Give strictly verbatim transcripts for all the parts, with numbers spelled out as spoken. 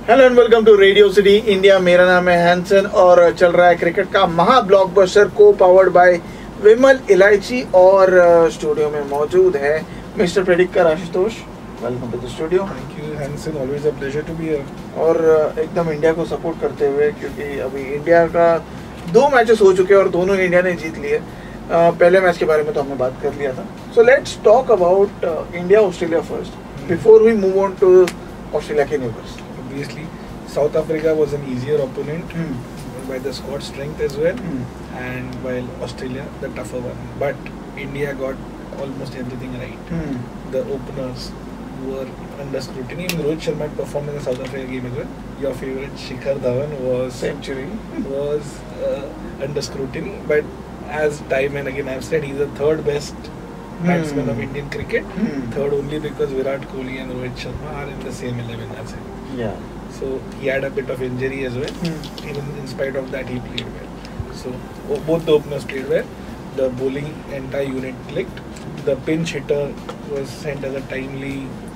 Hello and welcome to radio city India. मेरा नाम है हैंसन और चल रहा है क्रिकेट का महा ब्लॉकबस्टर को पावर्ड बाय विमल इलायची। और स्टूडियो में मौजूद है mister predictor Ashutosh. Welcome to the studio. Thank you Hanson, always a pleasure to be here. और एकदम इंडिया को सपोर्ट करते हुए, क्योंकि अभी इंडिया का दो मैचेस हो चुके हैं और दोनों इंडिया ने जीत लिए। पहले मैच के बारे में तो हमने बात कर लिया था। So let's talk about India Australia first before we move on to Australia के news. Obviously, South Africa was an easier opponent mm. by the squad strength as well, mm. and while Australia the tougher one. But India got almost everything right. Mm. The openers were under scrutiny. Even Rohit Sharma performed in the South Africa game as well. Your favorite Shikhar Dhawan was century was uh, under scrutiny. But as time and again I've said, he's the third best batsman mm. of Indian cricket. Mm. Third only because Virat Kohli and Rohit Sharma are in the same eleven as him. Yeah. So he had a bit of injury as well. Mm. Even in spite of that, he played well. So both the openers played well. The bowling entire unit clicked. The pinch hitter was sent as a timely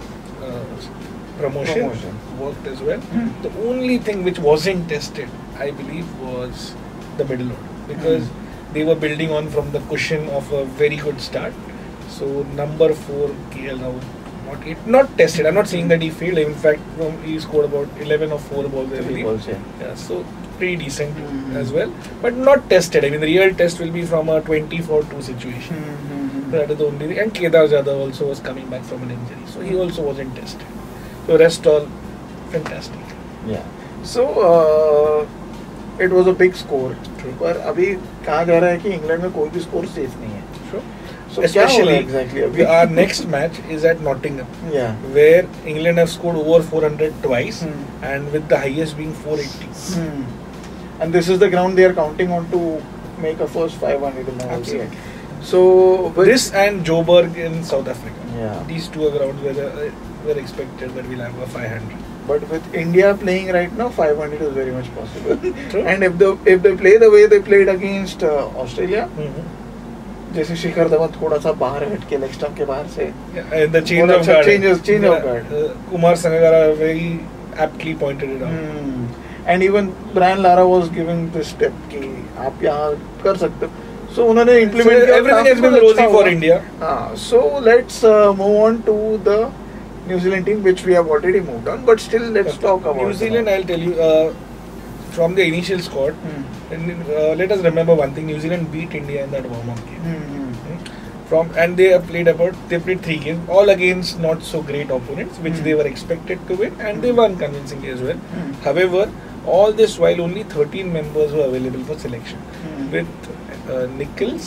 uh, promotion. promotion. Worked as well. Mm. The only thing which wasn't tested, I believe, was the middle order, because mm. they were building on from the cushion of a very good start. So number four, K L Rahul. Not it, not tested. I'm not saying that he failed. In fact, from, he scored about eleven or four balls, I believe. Balls, yeah. yeah. So pretty decent mm-hmm. as well, but not tested. I mean, the real test will be from a twenty for two situation. Mm-hmm. That is the only thing. And Kedar Jadhav also was coming back from an injury, so he also wasn't tested. So rest all fantastic. Yeah. So uh, it was a big score. True. पर अभी कहा जा रहा है कि England में कोई भी स्कोर सेफ नहीं है. Sure. So especially exactly our next match is at Nottingham, yeah, where England have scored over four hundred twice, mm. and with the highest being four eighty. Mm. And this is the ground they are counting on to make a first five hundred in the whole game. So this and Joburg in South Africa, yeah, these two are grounds where uh, were expected that we'll have a five hundred. But with India playing right now, five hundred is very much possible. True. And if the if they play the way they played against uh, Australia. Mm-hmm. जैसे शिखर धवन थोड़ा सा बाहर हट के leg stump के बाहर से the change of guard changes change of guard Kumar Sangakkara very aptly pointed it out. hmm. And even Brian Lara was giving this step कि आप यहाँ कर सकते हो, so उन्होंने implement so everything has been rosy for India. हाँ, so let's uh, move on to the New Zealand team, which we have already moved on, but still let's okay. talk about New Zealand. I'll tell you uh, from the initial squad, hmm. and uh, let us remember one thing: New Zealand beat India in that warm-up game. Hmm. Hmm. From and they have played about they played three games, all against not so great opponents, which hmm. they were expected to win, and hmm. they won convincingly as well. Hmm. However, all this while only thirteen members were available for selection, hmm. with uh, Nicholls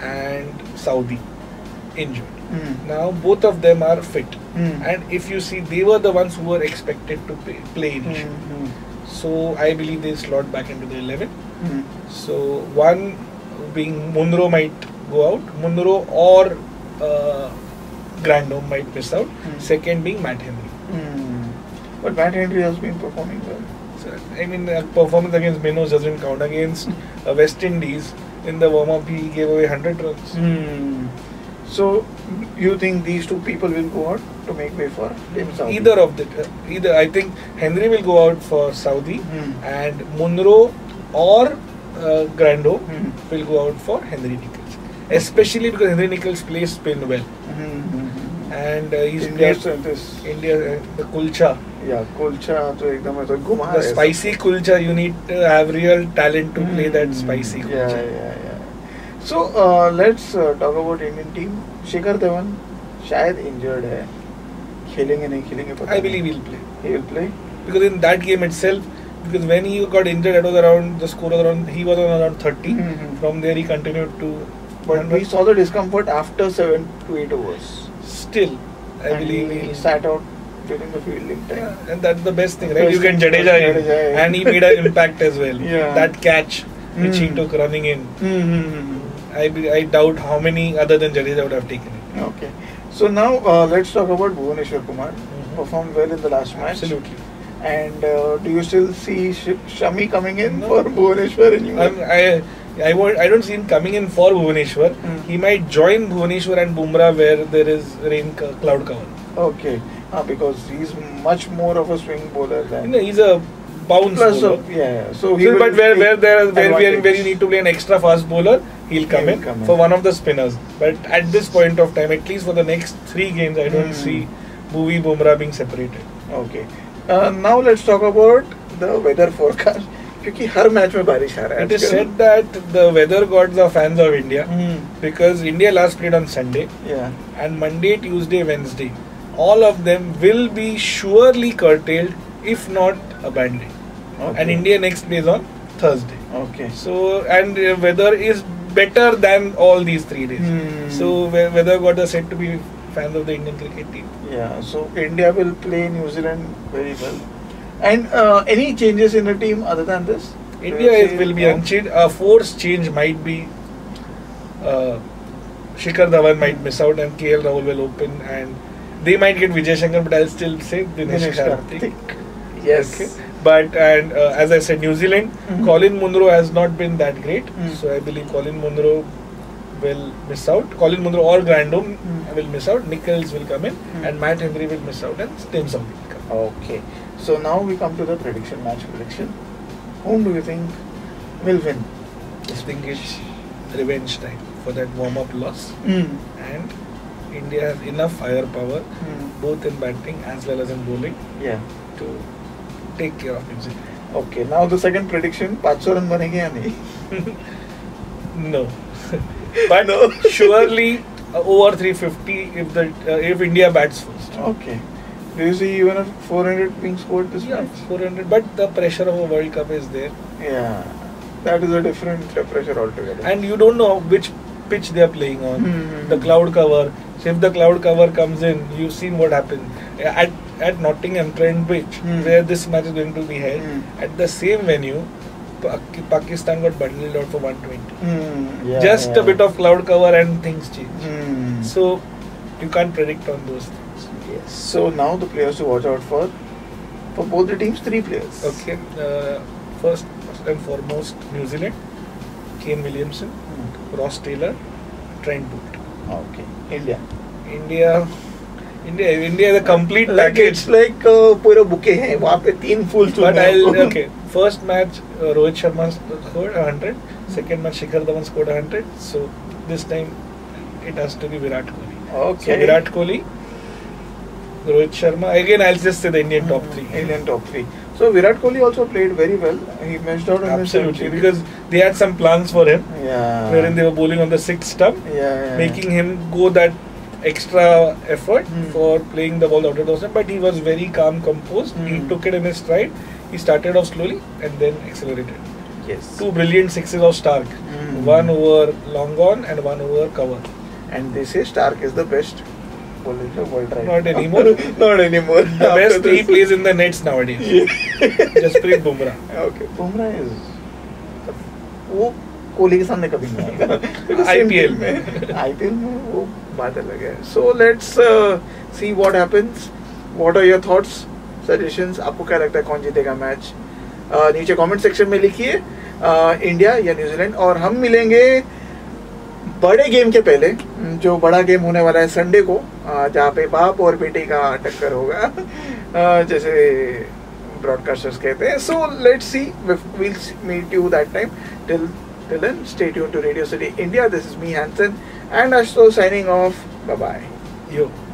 and Southee injured. Hmm. Now both of them are fit, hmm. and if you see, they were the ones who were expected to play, play initially. Hmm. So I believe they slot back into the eleven. Mm. So one being Munro might go out, Munro or uh, Grandom might miss out. Mm. Second being Matt Henry. Mm. But Matt Henry has been performing well. So, I mean, uh, performance against Minnows doesn't count. Against uh, West Indies in the warm-up, he gave away one hundred runs. Mm. So you think these two people will go out to make way for Team Southee? Either of the uh, either I think Henry will go out for Southee, mm. and Munro or uh, Grando mm. will go out for Henry Nicholls. Especially because Henry Nicholls plays spin well, mm-hmm. and uh, he's India's strength is India uh, the kulcha. Yeah, kulcha. So ekdam aisa ghuma. The spicy kulcha. You need to have real talent to mm. play that spicy kulcha. Yeah, yeah, yeah. So uh, let's uh, talk about Indian team. Shikhar Dhawan शायद injured है, खेलेंगे नहीं खेलेंगे पता I believe he'll play. He will play because in that game itself, because when he got injured, it was around the score was around he was on around thirty. Mm-hmm. From there he continued to. But we saw the discomfort after seven to eight overs. Still, I and believe he, he sat out during the fielding time. Yeah, and that's the best thing, right? You can Jadeja him, yeah. And he made an impact as well. Yeah. That catch which mm. he took running in. Mm-hmm. I I doubt how many other than Jadeja would have taken it. Okay. So now uh, let's talk about Bhuvaneshwar Kumar. Mm-hmm. Performed well in the last match. Absolutely. And uh, do you still see Sh- Shami coming in no. for Bhuvaneshwar? In um, I I won't, I don't see him coming in for Bhuvaneshwar. Mm. He might join Bhuvaneshwar and Bumrah where there is rain cloud cover. Okay. Uh, because he's much more of a swing bowler than. No, he's a bounce Plus, bowler. of, yeah. So he So, will but where take where there where, where, advantage. where you need to play an extra fast bowler, he'll come, He'll in, come in. for one of the spinners. But at this point of time, at least for the next three games, I don't Hmm. see Bhuvi Bumrah being separated. Okay. Uh, now let's talk about the weather forecast. क्योंकि हर match में बारिश आ रहा है It is आजकल. said that the weather gods are fans of India Hmm. because India last played on Sunday Yeah. and Monday, Tuesday, Wednesday. All of them will be surely curtailed, if not abandoned. Okay. And India next plays on Thursday. Okay. So and uh, weather is better than all these three days. Hmm. So we- weather gods are said to be fans of the Indian cricket team. Yeah. So India will play New Zealand very well. And uh, any changes in the team other than this? India Do you is, see will be no? unchanged. A force change might be. Uh, Shikhar Dhawan might miss out and K L Rahul will open and they might get Vijay Shankar, but I'll still say Dinesh Dinesh Karthik. Karthik. Yes. Okay. But and uh, as I said, New Zealand, Mhm. Colin Munro has not been that great, Mm. so I believe Colin Munro will miss out. Colin Munro or Grandom Mm. will miss out. Nichols will come in, Mm. and Matt Henry will miss out, and Tim Southee will come. Okay. So now we come to the prediction, match prediction. Whom do you think will win? I think it's revenge time for that warm-up loss, Mm. and India has enough firepower, Mm. both in batting as well as in bowling, Yeah. to take care of New Zealand. Okay. Now the second prediction: five hundred run बनेंगे या नहीं? No, but No. surely uh, over three fifty if the uh, if India bats first. Okay. Do you see even a four hundred being scored this Yeah, match? four hundred. But the pressure of a World Cup is there, Yeah. That is a different uh, pressure altogether. and you don't know which pitch they are playing on. Hmm. The cloud cover. So if the cloud cover comes in, you've seen what happened at at Nottingham, Trent Bridge, Hmm. where this match is going to be held. Hmm. At the same venue, Pa- Pakistan got bundled out for one twenty. Mm, yeah, Just yeah. a bit of cloud cover and things change. Mm. So you can't predict on those things. Yes. So now the players to watch out for, for both the teams, three players. Okay. Uh, first, first and foremost, New Zealand, Kane Williamson, Mm. Ross Taylor, Trent Bolt. Okay. India. India, India, India is a complete Like package. it's like uh, पूरा bouquet हैं वहाँ पे तीन फूल But चुनने I'll हैं। okay. First match, uh, Rohit Sharma scored one hundred. Second match, Shikhar Dhawan scored one hundred. So this time, it has to be Virat Kohli. Okay. So Virat Kohli, Rohit Sharma. Again, I'll just say the Indian top three. Indian top three. So Virat Kohli also played very well. He missed out on his Absolutely, century. because they had some plans for him, yeah, wherein they were bowling on the sixth stump, yeah, yeah. making him go that extra effort Hmm. for playing the ball out of the stump. But he was very calm, composed. He Hmm. took it in his stride. He started off slowly and then accelerated. yes. Two brilliant sixes of Stark. Hmm. One over long on and one over cover. And they say Stark is the best bowler in the world right Not now. anymore. Not anymore. The After best he this. plays in the nets nowadays. Jasprit Bumrah. Okay, Bumrah is वो कोहली के सामने कभी नहीं आएगा Because I same P L team में I P L में वो बात अलग है. So let's uh, see what happens. What are your thoughts, suggestions? आपको क्या लगता है कौन जीतेगा मैच? uh, नीचे कमेंट सेक्शन में लिखिए इंडिया या न्यूजीलैंड. और हम मिलेंगे बड़े गेम के पहले, जो बड़ा गेम होने वाला है संडे को, uh, जहाँ पे बाप और बेटे का टक्कर होगा, uh, जैसे ब्रॉडकास्टर्स कहते हैं. So let's see, we'll meet you that time. Till till then, stay tuned to Radio City India. This is me, Hansen, and Ashutosh signing off. Bye bye. Yo.